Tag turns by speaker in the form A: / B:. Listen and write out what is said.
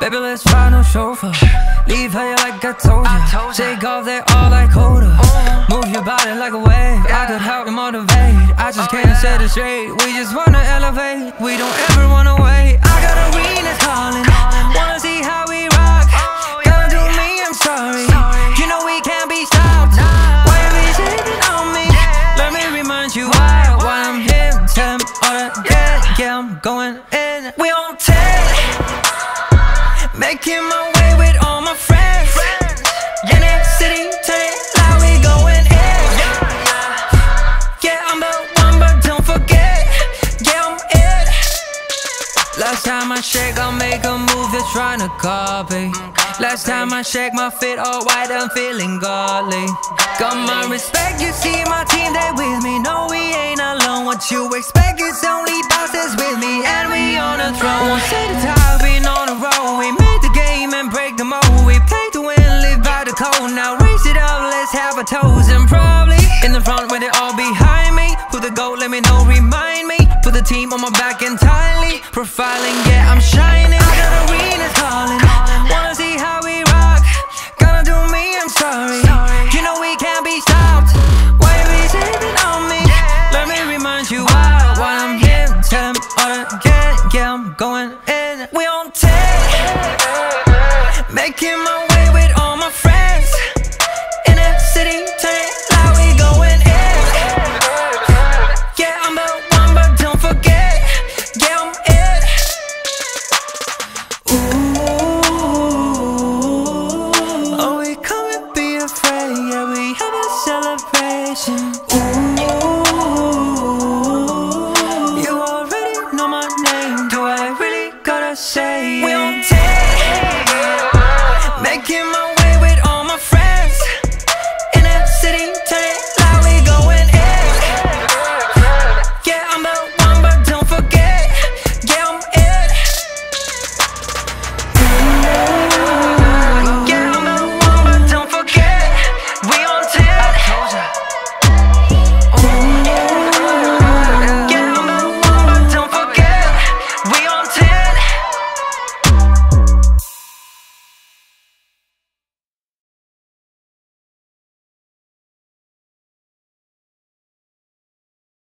A: Baby, let's ride no chauffeur. Leave her like I told ya. Take off, they all like Coda. Move your body like a wave. I could help you motivate. I just can't set it straight. We just wanna elevate. We don't ever wanna wait. I got arenas calling. Wanna see how we rock. Gotta do me, I'm sorry. You know we can't be stopped. Why you be sitting on me? Let me remind you why I'm here. Tell me all that, yeah, I'm going in. We on 10. Making my way with all my friends. In that city, turn it loud, we going in. Yeah, I'm the one, but don't forget. Yeah, I'm it. Last time I shake, I'll make a move you're trying to copy. Last time I shake, my fit all white, I'm feeling godly. Got my respect, you see my team, they with me. No, we ain't alone, what you expect? It's only bosses with me, and we on the throne. Won't say the top, been on the road. We made the game and break the mold. We play to win, live by the code. Now raise it up, let's have a toast. And probably in the front when they all behind me. Who the GOAT, let me know, remind me. Put the team on my back entirely. Profiling,